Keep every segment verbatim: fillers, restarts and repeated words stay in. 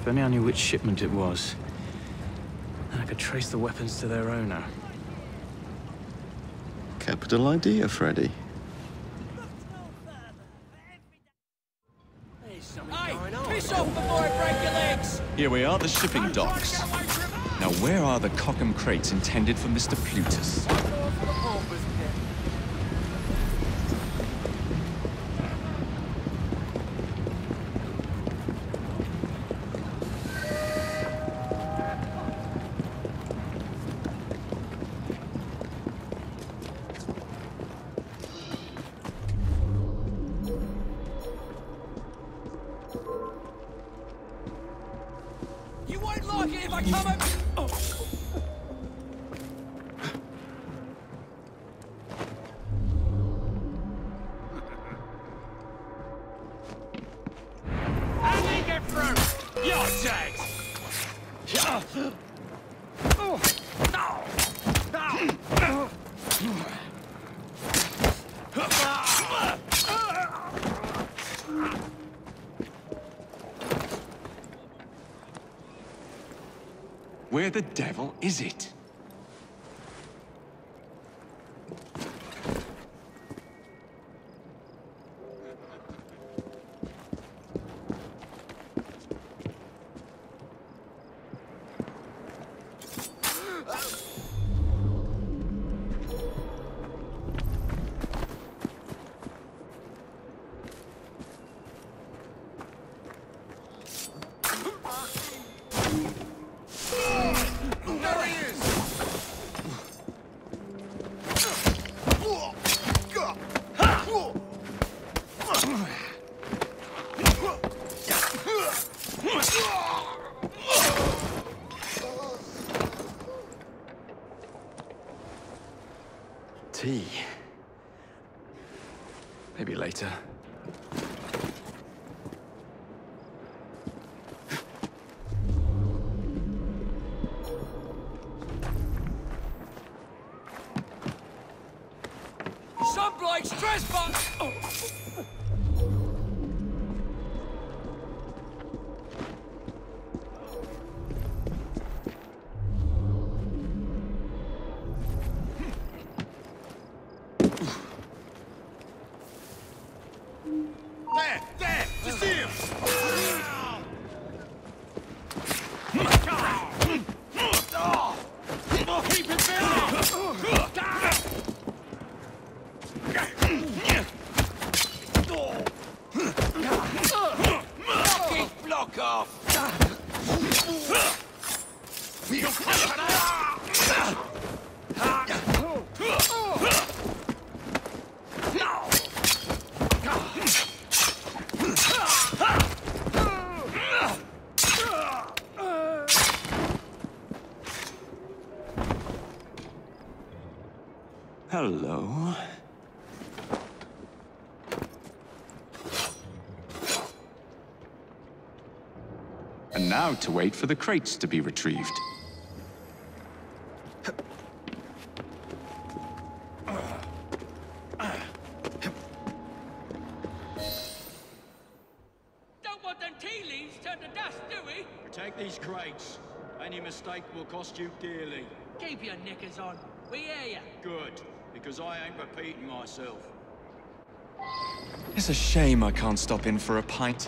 If only I knew which shipment it was. Then I could trace the weapons to their owner. Capital idea, Freddy. Hey, piss off before I break your legs! Here we are, the shipping docks. Now, where are the Cockham crates intended for Mister Plutus? You won't like it if I come over... Oh. How do you get through? You're dead! Oh. No. No. Where the devil is it? Tea. Maybe later. Some blokes trespass! Oh. There! There! To see him! Keep it down! Block off! Hello. And now to wait for the crates to be retrieved. Don't want them tea leaves turned to dust, do we? Protect these crates. Any mistake will cost you dearly. Keep your knickers on. We hear ya. Good, because I ain't repeating myself. It's a shame I can't stop in for a pint.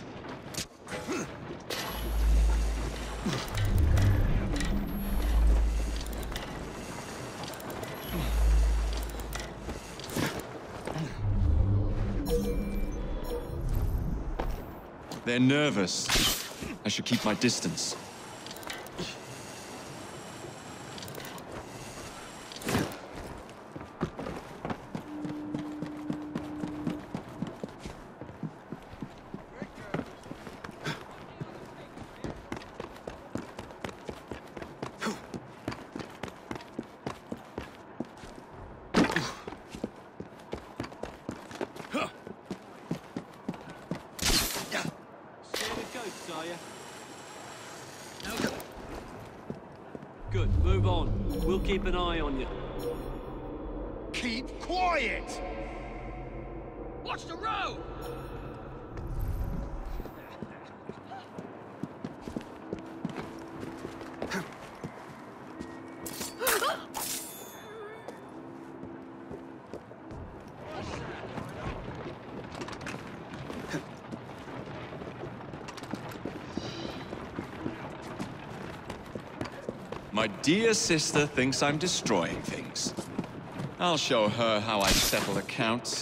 They're nervous. I should keep my distance. Good, move on. We'll keep an eye on you. Keep quiet! Watch the road! My dear sister thinks I'm destroying things. I'll show her how I settle accounts.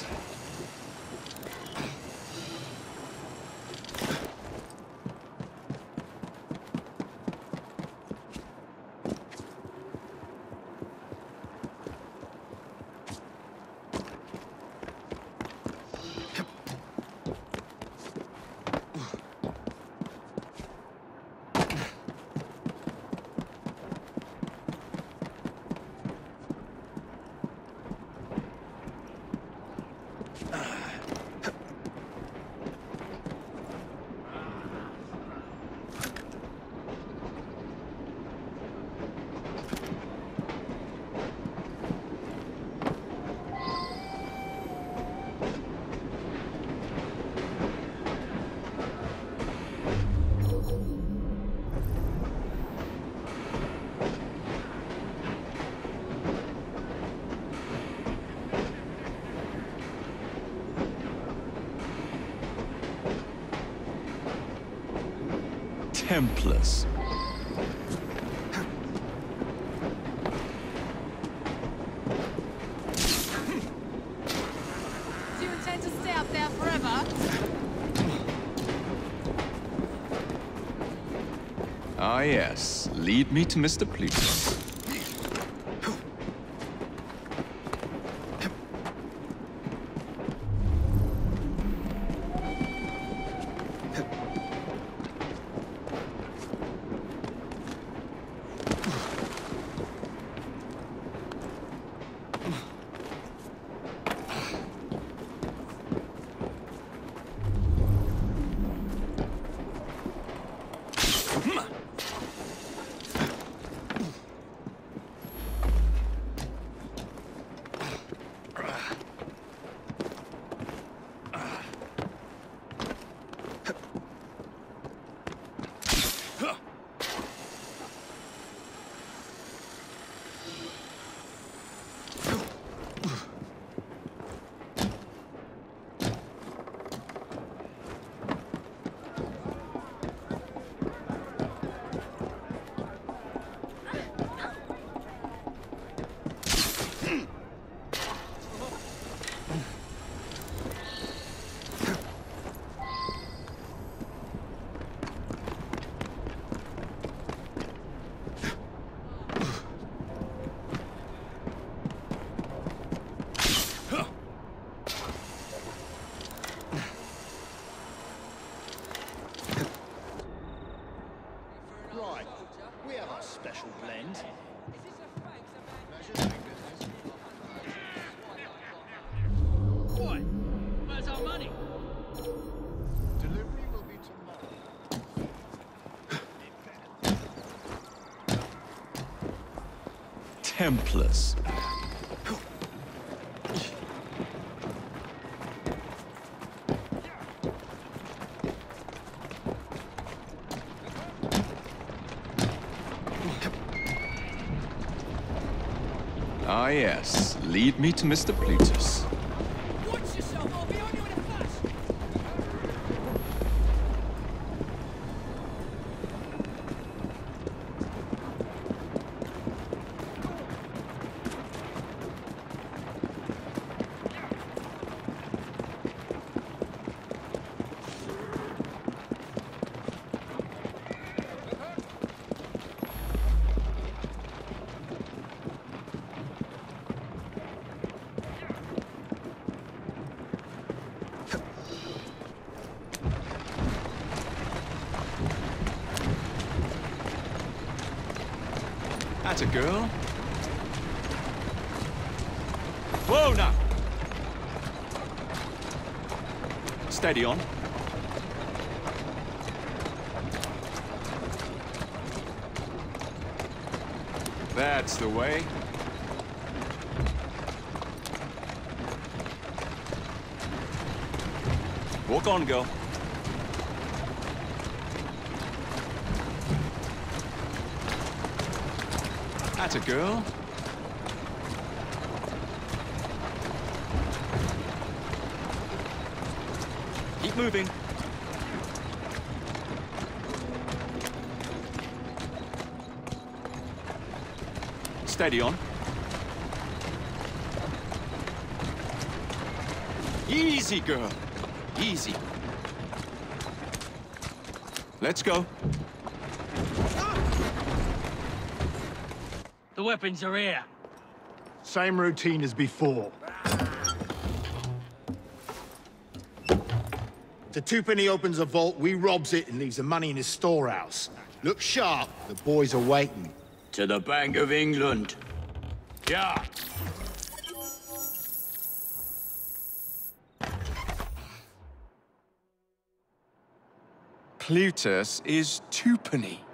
Templars. Do you intend to stay up there forever? Ah, yes. Lead me to Mister Plutus. Right, we have our special blend. Boy, where's our money? Delivery will be tomorrow. Templars. Ah, yes. Lead me to Mister Plutus. Watch yourself, I'll be on you in a flash! That's a girl. Whoa, now! Steady on. That's the way. Walk on, girl. That's a girl. Keep moving. Steady on. Easy, girl. Easy. Let's go. The weapons are here. Same routine as before. The twopenny opens a vault, we robs it and leaves the money in his storehouse. Look sharp, the boys are waiting. To the Bank of England. Yeah. Plutus is twopenny.